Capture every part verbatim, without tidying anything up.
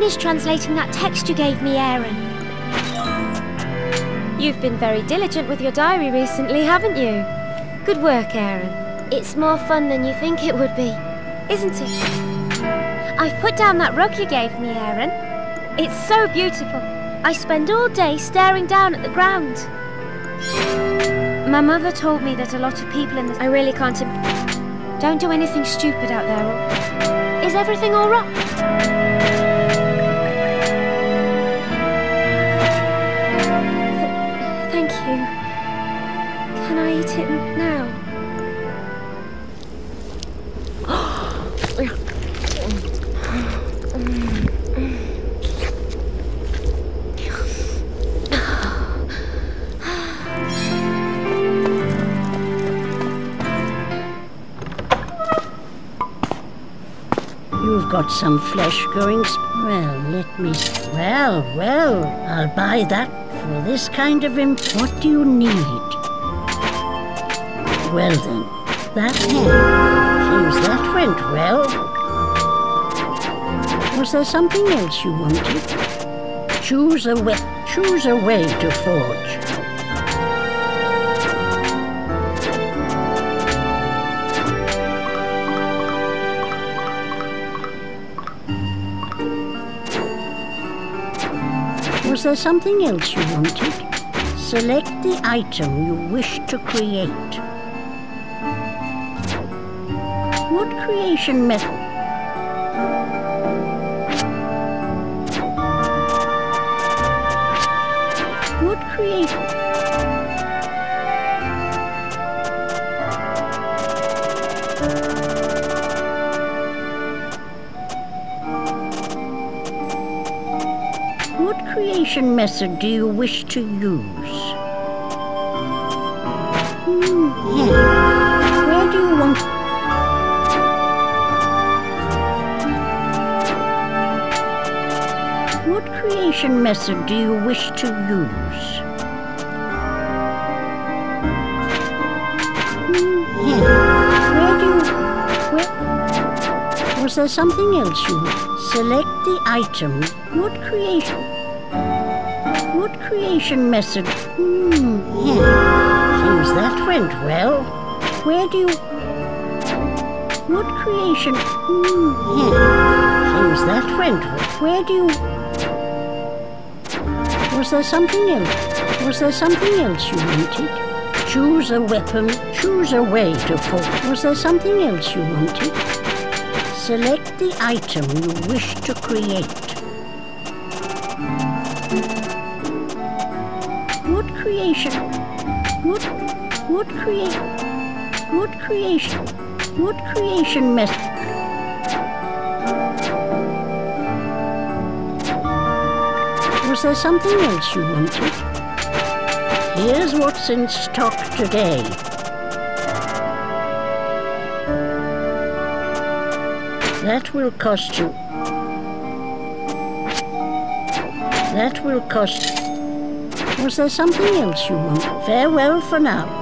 finished translating that text you gave me, Aaron. You've been very diligent with your diary recently, haven't you? Good work, Aaron. It's more fun than you think it would be, isn't it? I've put down that rug you gave me, Aaron. It's so beautiful. I spend all day staring down at the ground. My mother told me that a lot of people in the... I really can't... Don't do anything stupid out there. Or... Is everything all right? Th thank you. Can I eat it now? You've got some flesh going. Well, let me. Well, well, I'll buy that for this kind of imp. What do you need? Well then, that hand. Seems that went well. Was there something else you wanted? Choose a way. Choose a way to forge. Was there something else you wanted? Select the item you wish to create. What creation method? What creation? What creation method do you wish to use? Hmm, yeah. Where do you want... What creation method do you wish to use? Hmm, yeah. Where do you... Where... Was there something else you... Select the item. What creation? What creation method? Hmm, yeah. Seems that went well. Where do you... What creation? Hmm, yeah. Seems that went well. Where do you... Was there something else? Was there something else you wanted? Choose a weapon. Choose a way to fall. Was there something else you wanted? Select the item you wish to create. What creation? What? What create? What creation? What creation method? Was there something else you wanted? Here's what's in stock today. That will cost you. That will cost. Was there something else you want? Farewell for now.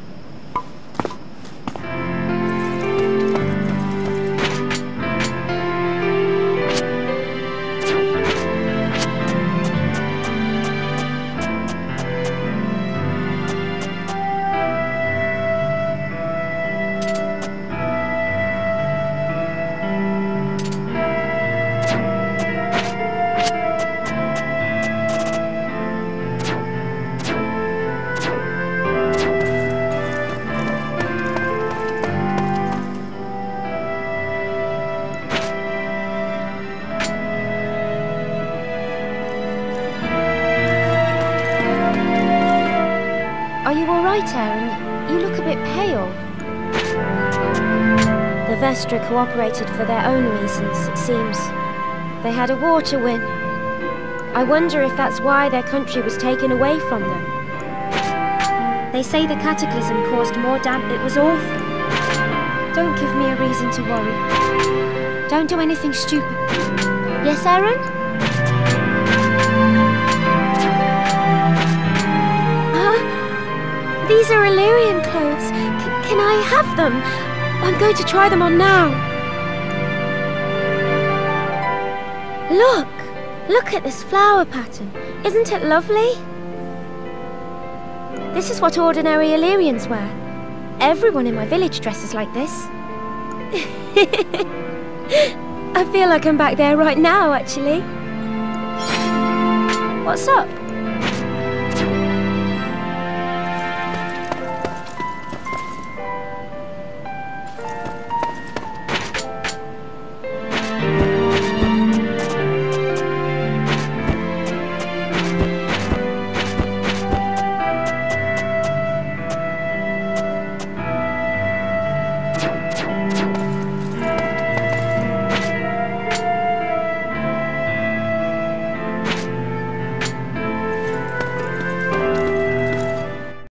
Are you all right, Aaron? You look a bit pale. The Vestra cooperated for their own reasons, it seems. They had a war to win. I wonder if that's why their country was taken away from them. They say the cataclysm caused more damage. It was awful. Don't give me a reason to worry. Don't do anything stupid. Yes, Aaron? These are Illyrian clothes. C can I have them? I'm going to try them on now. Look! Look at this flower pattern. Isn't it lovely? This is what ordinary Illyrians wear. Everyone in my village dresses like this. I feel like I'm back there right now, actually. What's up?